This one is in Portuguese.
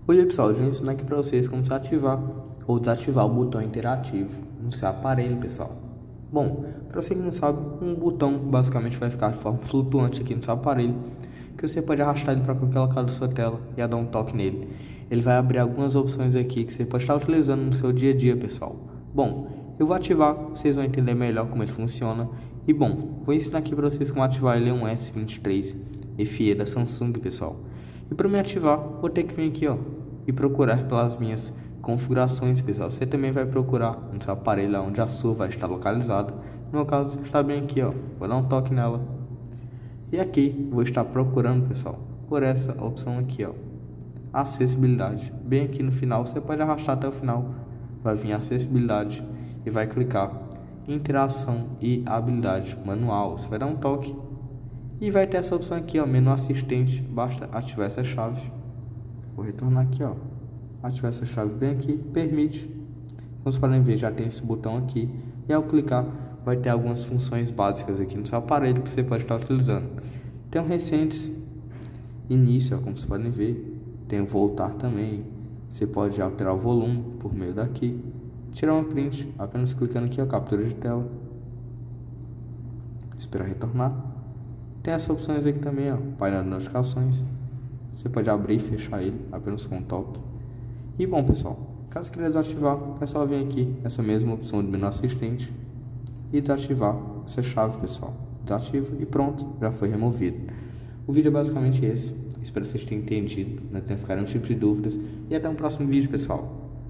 Hoje, pessoal, eu vou ensinar aqui para vocês como desativar ou desativar o botão interativo no seu aparelho, pessoal. Bom, para você que não sabe, um botão basicamente vai ficar de forma flutuante aqui no seu aparelho, que você pode arrastar ele para qualquer local da sua tela e dar um toque nele. Ele vai abrir algumas opções aqui que você pode estar utilizando no seu dia a dia, pessoal. Bom, eu vou ativar, vocês vão entender melhor como ele funciona. E bom, vou ensinar aqui para vocês como ativar ele um S23 FE da Samsung, pessoal. E para me ativar, vou ter que vir aqui, ó, e procurar pelas minhas configurações, pessoal. Você também vai procurar no seu aparelho onde a sua vai estar localizada. No meu caso, está bem aqui, ó. Vou dar um toque nela. E aqui, vou estar procurando, pessoal, por essa opção aqui, ó, acessibilidade. Bem aqui no final, você pode arrastar até o final. Vai vir acessibilidade e vai clicar em interação e habilidade manual. Você vai dar um toque e vai ter essa opção aqui, ó, menu assistente. Basta ativar essa chave. Vou retornar aqui, ó, ativar essa chave bem aqui, permite. Como vocês podem ver, já tem esse botão aqui. E ao clicar, vai ter algumas funções básicas aqui no seu aparelho que você pode estar utilizando. Tem o recentes, início, ó, como vocês podem ver. Tem o voltar também. Você pode alterar o volume por meio daqui. Tirar uma print, apenas clicando aqui, ó, captura de tela. Esperar retornar. Tem essas opções aqui também, ó, painel de notificações. Você pode abrir e fechar ele apenas com um toque. E bom, pessoal, caso queira desativar, é só vir aqui nessa mesma opção de menu assistente e desativar essa chave, pessoal. Desativa e pronto, já foi removido. O vídeo é basicamente esse. Espero que vocês tenham entendido, não tenham ficado nenhum tipo de dúvidas. E até um próximo vídeo, pessoal.